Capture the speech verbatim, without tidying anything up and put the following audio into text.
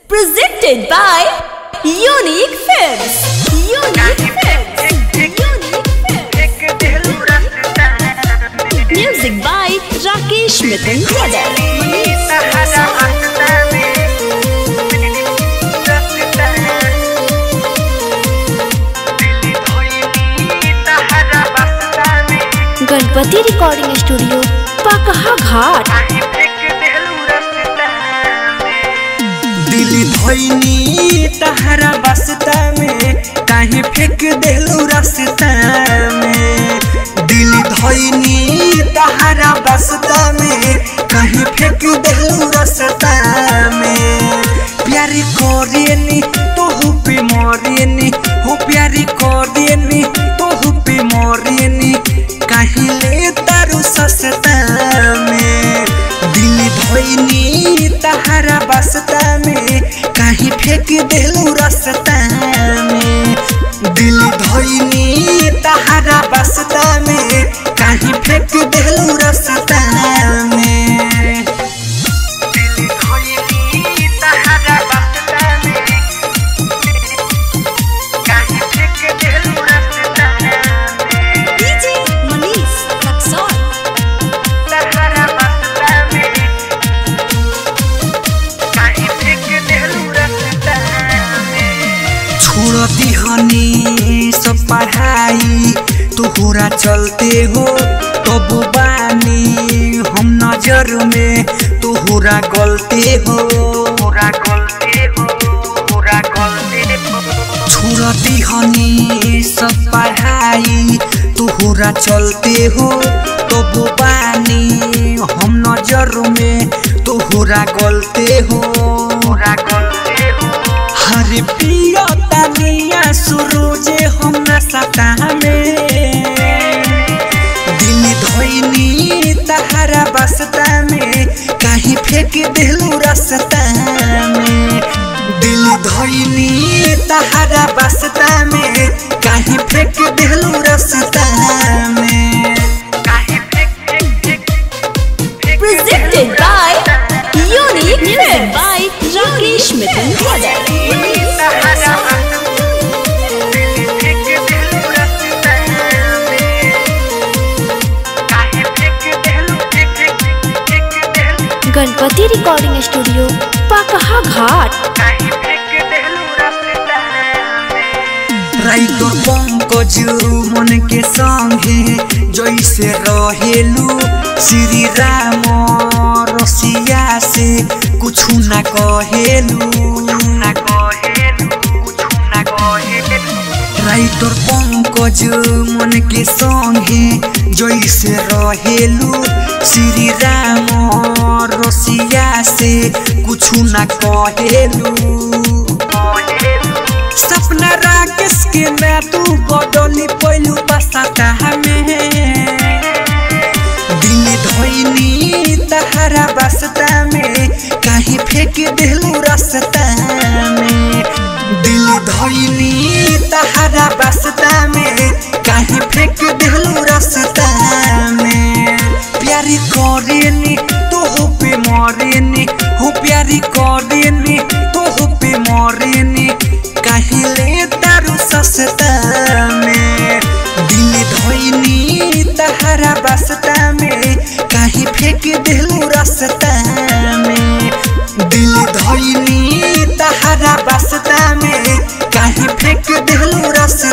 Presented by Unique Films. Unique Films. Unique Films. Music by Rakesh Mithun Ganpati recording studio Pakaha Ghat. दिल धोइनी तहरा बसता में काहे फेंक देलू रास्ता में। दिल धोइनी तहरा बसता में काहे फेंक देलू रास्ता में। प्यारी कोरेनी तोहू पे मोरेनी हो प्यारी कोरेनी तोहू पे मोरेनी काहे ले तारू सस्ता में। दिल धोइनी तहरा बसता में काहे फेंक देलू रास्ता में। दिल धोइनी तहरा बसता में काहे फेंक देलू रास्ता में। दिल धोइनी तहरा बसता में काहे फेंक देलू रास्ता में। डीजे मनीष रक्सौल तहरा बसता में काहे फेंक देलू रास्ता में। छोड़ दिहनी सब पढ़ाई तोहरा चलते हो तब बानी हम नजर में तोहरा गलते हो तोहरा गलते हो तोहरा गलते हो। छोड़ दिहनी सब पढ़ाई तोहरा चलते हो तब बानी हम नजर में तोहरा गलते हो तोहरा गलते हो। हरे पिया तानिया सुरोजे हम नशा में। दिल धोइनी तहरा बसता में काहे फेंक देलू रास्ता में। दिल धोइनी तहरा बसता में काहे फेंक देलू रास्ता में। काहे फेंक Presented by Unique Films by Rakesh Mithun Ganpati recording studio Pakaha Ghat. Writer Pankaj मन के संगे जैसे रहेलू श्री राम रसिया से कुछ न कहेलू। राइटर पंकज मन के संगे जैसे रहेलू श्री राम रसिया से कुछ न कहेलू। सपना राकेश के मैं तू बदली पहलू बसता में। दिल धोइनी तहरा बसता में काहे फेंक देलू रास्ता में। दिल धोइनी तहरा बसता में काहे फेंक देलू रास्ता में। प्यारी कोरेनी तोहू पे मोरेनी हो प्यारी कोरेनी तोहू पे मोरेनी काहे ले तारू सस्ता में। दिल धोइनी तहरा बसता में काहे फेंक देलू रास्ता में। दिल धोइनी तहरा बसता में काहे फेंक देलू रास्ता